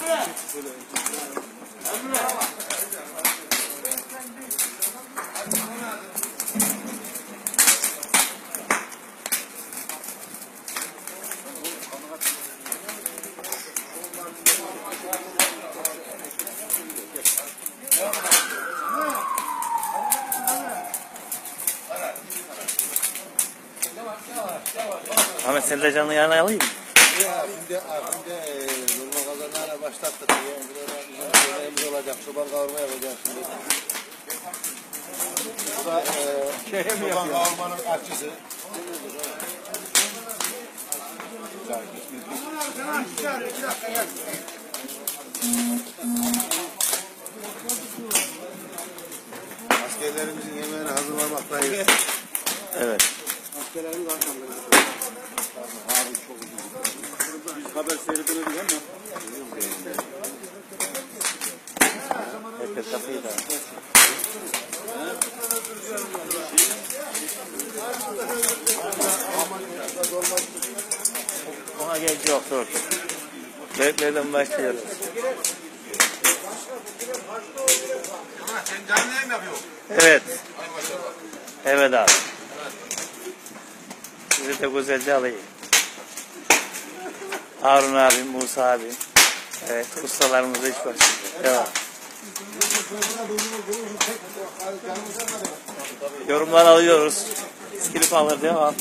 Ahmet seni de canlı yayına alayım mı? Ya şimdi Nurma kazanlarla başlattık diye. Burada yemeğimiz olacak. Çoban kavurma yapacağız şimdi. Bu da çoban kavurmanın aşçısı. Askerlerimizin yemeğini hazırlamaktayız. Evet. Askerlerimiz arkamda. Abi çok uzun. Biz haber seyredemedik ama. Herkes kapıyı da. Ona genç yoktur. Beklerden başlıyoruz. Sen canlı yayın yapıyorsun. Evet. Evet abi. Sizi de güzelce alayım. Harun abim, Musa abim. Evet, ustalarımız da iş başlıyor. Devam. Yorumlar alıyoruz. İskilip alır, devam.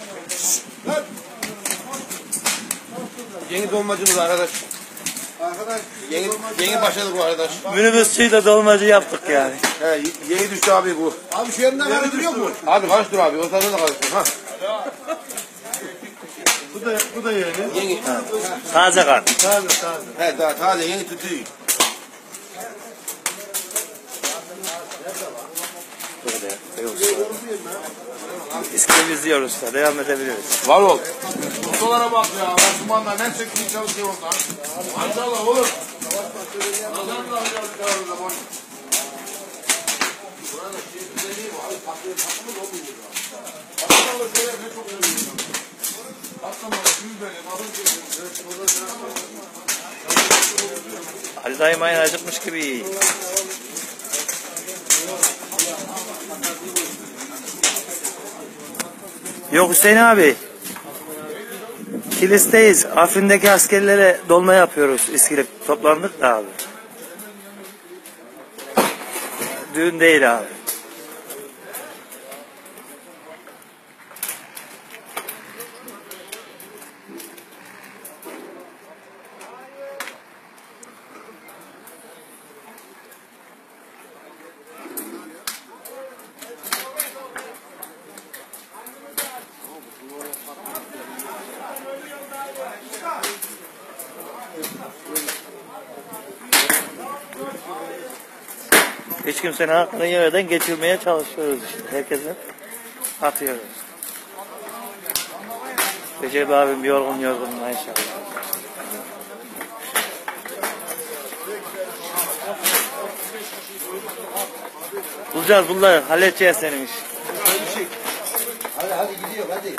Yeni dolmacımız arkadaş. Yeni başladı bu arkadaş. Minibüsçüyle dolmacı yaptık yani. He, yeni düştü abi bu. Abi şu yanında karıştırıyor mu? Abi karıştır abi. O tarafa da karıştır. Ha. Bu da yeni. Yeni. Ha. Taze kan. Taze. He daha taze yeni tütüyor. İskilip izliyoruz da devam edebiliriz. Var ol. Ustalara bak ya. Osman'la ne çekmeye çalışıyor ondan. Maşallah olur. Nazarla alacağız kararında boş. Burada şey güzelliği var. Takımız olmuyor. Aslında şöyle ne çok önemli. Aslında büyümenin, alın gelin. Ali dayım aynı acıkmış gibi. Yok Hüseyin abi. Kilis'teyiz. Afrin'deki askerlere dolma yapıyoruz. İskilip toplandık da abi. Düğün değil abi. Hiç kimsenin hakkını yemeden geçirmeye çalışıyoruz işte. Herkesin atıyoruz. Recep abim yorgun maşallah. Bulacağız bunları. Halledeceğiz senin iş. Hadi gidiyor hadi.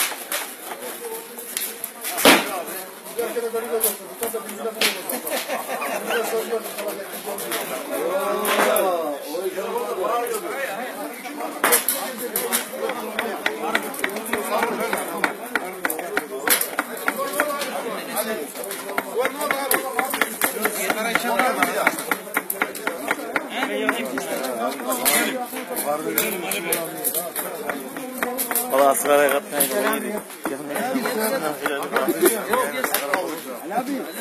Valla sigara katmaya gidiyor.